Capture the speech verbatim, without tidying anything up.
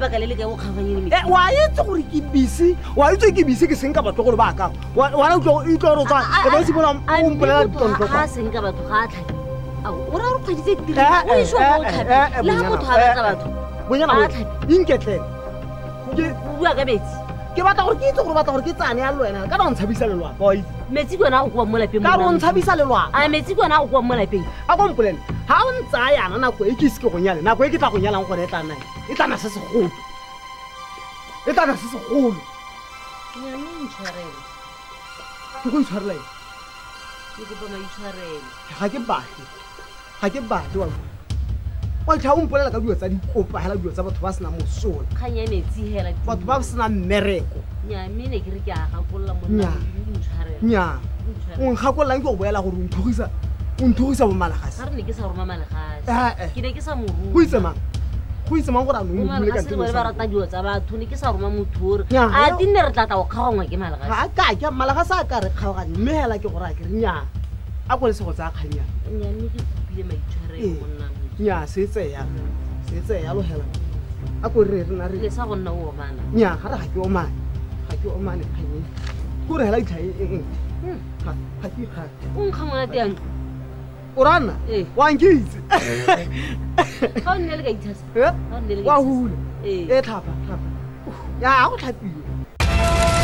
lebaka le le ka go kgafanyeng eh wa itse gore ke busy wa itse ke busy ke seng ka batho gore ba ka wa ra tlo e tlo rotsa ke ba se bona o mpolela tonto ga seng ka batho ga tlhapi o ra re kgweditse dire o iso go tlhapi la motho ga batla batho bonyana ba bo tlhapi inketlele ke bua ka metsi ke batla gore ke itse gore batla gore ke tsane ya lwena ka ba ntshabisa lelwa boy metsi kona go kwa mo lapeng ka bo ntshabisa lelwa a metsi kona go kwa mo lapeng a go mpolele ha o ntsa yana nako e ke se ke go nyale nako e ke tla go nyalang gore e tla nna e tla na se se golo e tla na se se golo nyane ntshwarele ke go itshwarela ke go ba maitshwarele ga ke batle ga ke batle wa wa tla o mpolela ka dilo tsa dikopa hela dilo tsa batho ba sena mosola khanya metsi hela batho ba sena mmereko nyame ne ke re ke a gakolla monna ntshwarele nya o nkgakolang ke go boela gore o nthogisa o nthogisa bo malagase ga re ne ke sa roma malagase Eh, eh. ke ne ke sa mo go itse mang go itse mang gore a nong o bule ka malagase le ba rata dilo tsa batho ne ke sa roma motho gore Nya, a ya- dinne re tla tla go kgagongwa ke malagase ga ka ke malagase a ka re kgaogane mme hela ke gore a ke re nya a go le sego tsa kganya nyame ke kopile maitshwarele Eh. monna nya se tseya se tseya lo hela a ko re re na le re sa go nna o mana nya ga re ga ke o mane ga ke o mane kganye go re hela itlhae eng ga ga ke ga o nkga monate yang o rana Eh. wa nkitse ga o nne le ka ithasa Eh? ga o nne le wa ka ithasa hula Eh. e tlhapa tlhapa ya go tlhapile